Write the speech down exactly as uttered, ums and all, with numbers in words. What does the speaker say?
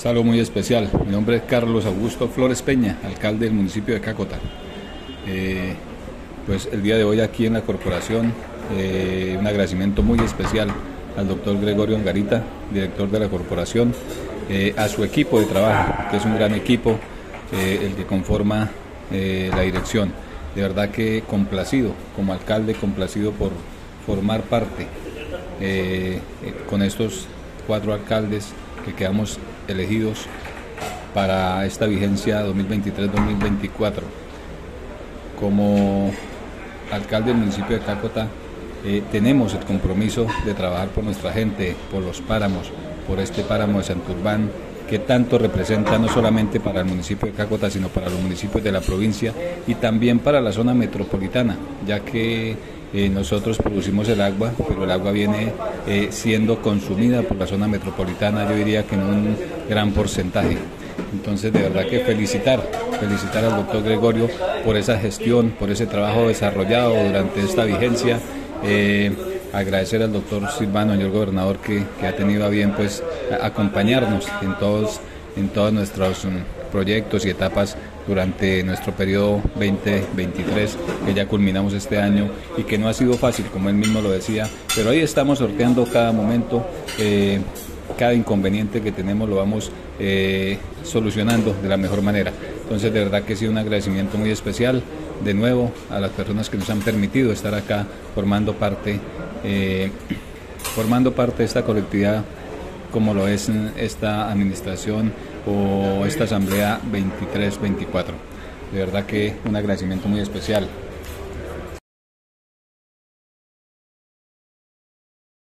Saludo muy especial. Mi nombre es Carlos Augusto Flores Peña, alcalde del municipio de Cácota. Eh, pues el día de hoy aquí en la corporación, eh, un agradecimiento muy especial al doctor Gregorio Angarita, director de la corporación, eh, a su equipo de trabajo, que es un gran equipo, eh, el que conforma eh, la dirección. De verdad que complacido, como alcalde, complacido por formar parte eh, eh, con estos cuatro alcaldes que quedamos elegidos para esta vigencia dos mil veintitrés dos mil veinticuatro. Como alcalde del municipio de Cácota, eh, tenemos el compromiso de trabajar por nuestra gente, por los páramos, por este páramo de Santurbán, que tanto representa no solamente para el municipio de Cácota, sino para los municipios de la provincia y también para la zona metropolitana, ya que eh, nosotros producimos el agua, pero el agua viene eh, siendo consumida por la zona metropolitana, yo diría que en un gran porcentaje. Entonces, de verdad que felicitar, felicitar al doctor Gregorio por esa gestión, por ese trabajo desarrollado durante esta vigencia. Eh, agradecer al doctor Silvano, señor gobernador, que, que ha tenido a bien pues acompañarnos en todos, en todos nuestros um, proyectos y etapas durante nuestro periodo veinte veintitrés, que ya culminamos este año y que no ha sido fácil, como él mismo lo decía, pero ahí estamos sorteando cada momento. Eh, cada inconveniente que tenemos lo vamos eh, solucionando de la mejor manera. Entonces, de verdad que ha sido un agradecimiento muy especial de nuevo a las personas que nos han permitido estar acá formando parte eh, formando parte de esta colectividad, como lo es esta administración o esta asamblea veintitrés veinticuatro. De verdad que un agradecimiento muy especial.